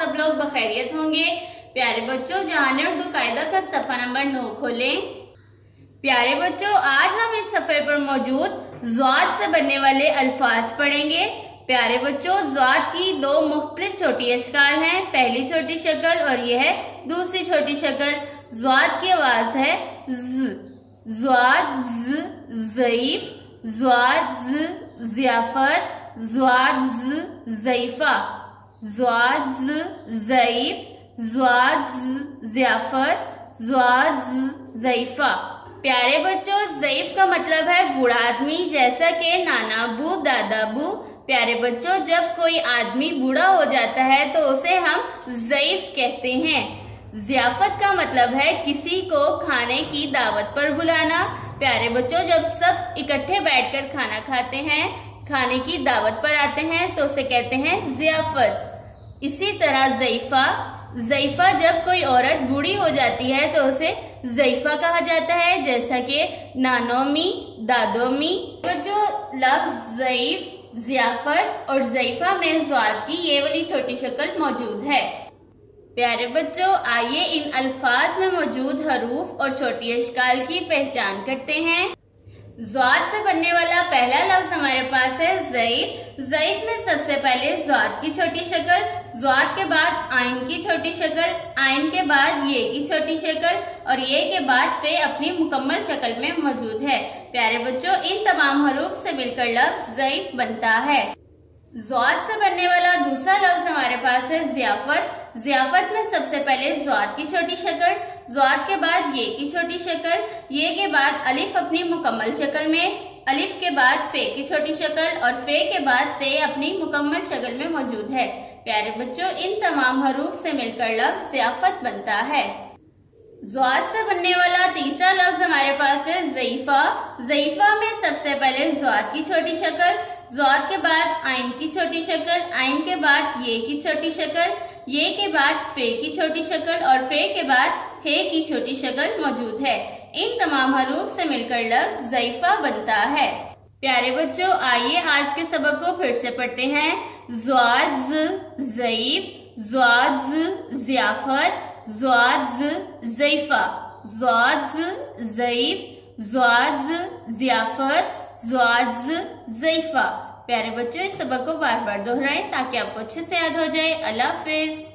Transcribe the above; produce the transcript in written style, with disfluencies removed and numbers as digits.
सब लोग बखैरियत होंगे। प्यारे बच्चों, जहान उर्दू कायदा का सफ़ा नंबर 9 खोलें। प्यारे बच्चों, आज हम इस सफ़े पर मौजूद ज़्वाद से बनने वाले अल्फाज पढ़ेंगे। प्यारे बच्चों, ज़्वाद की दो मुख्तलिफ छोटी अशकाल हैं, पहली छोटी शक्ल और यह है दूसरी छोटी शक्ल। ज़्वाद की आवाज है ज़, ज़्वाद ज़, ज़ईफ, ज़्वाद ज़, ज़ियाफ़त, ज़्वाद ज़, ज़ईफ़ा, ज़्वाद ज़, ज़ईफ, ज़्वाद ज़, ज़ियाफ़त, ज़्वाद ज़, ज़ईफ़ा। प्यारे बच्चों, ज़ईफ का मतलब है बूढ़ा आदमी, जैसा कि नाना बू, दादा बू। प्यारे बच्चों, जब कोई आदमी बूढ़ा हो जाता है तो उसे हम ज़ईफ कहते हैं। ज़ियाफ़त का मतलब है किसी को खाने की दावत पर बुलाना। प्यारे बच्चों, जब सब इकट्ठे बैठकर खाना खाते हैं, खाने की दावत पर आते हैं तो उसे कहते हैं ज़ियाफ़त। इसी तरह ज़ईफ़ा, ज़ईफ़ा जब कोई औरत बूढ़ी हो जाती है तो उसे ज़ईफ़ा कहा जाता है, जैसा कि नानोमी, दादोमी। बच्चों, लफ्ज़ ज़ईफ़, ज़ियाफ़त और ज़ईफ़ा में ज़्वाद की ये वाली छोटी शक्ल मौजूद है। प्यारे बच्चों, आइए इन अल्फाज में मौजूद हरूफ और छोटी अशकाल की पहचान करते हैं। ज़्वाद से बनने वाला पहला लफ्ज हमारे पास है ज़ईफ। ज़ईफ में सबसे पहले ज़्वाद की छोटी शक्ल, ज़्वाद के बाद आइन की छोटी शक्ल, आइन के बाद ये की छोटी शक्ल और ये के बाद फे अपनी मुकम्मल शक्ल में मौजूद है। प्यारे बच्चों, इन तमाम हरूफ से मिलकर लफ्ज ज़ईफ बनता है। ज़्वाद से बनने वाला दूसरा लफ्ज हमारे पास है ज़ियाफ़त। ज़ियाफ़त में सबसे पहले ज़्वाद की छोटी शक्ल, ज़्वाद के बाद ये की छोटी शक्ल, ये के बाद अलिफ अपनी मुकम्मल शक्ल में, अलिफ के बाद फे की छोटी शक्ल और फे के बाद ते अपनी मुकम्मल शक्ल में मौजूद है। प्यारे बच्चों, इन तमाम हरूफ से मिलकर लफ्ज ज़ियाफ़त बनता है। ज़्वाद से बनने वाला तीसरा लफ्ज हमारे पास है ज़ईफ़ा। ज़ईफ़ा में सबसे पहले ज़्वाद की छोटी शक्ल, ज़्वाद के बाद आइन की छोटी शक्ल, आइन के बाद ये की छोटी शक्ल, ये के बाद फे की छोटी शक्ल और फे के बाद हे की छोटी शक्ल मौजूद है। इन तमाम हरूफ से मिलकर लफ्ज ज़ईफ़ा बनता है। प्यारे बच्चों, आइए आज के सबक को फिर से पढ़ते हैं। ज़्वाद ज़, ज़ईफ़, ज़्वाद ज़, ज़ियाफ़त, ज़्वाद ज़, ज़ईफ़ा, ज़्वाद ज़, ज़ईफ़, ज़्वाद ज़, ज़ियाफ़त, ज़्वाद ज़, ज़ईफ़ा। प्यारे बच्चों, इस सबक को बार बार दोहराएं ताकि आपको अच्छे से याद हो जाए। अल्लाह हाफ़िज़।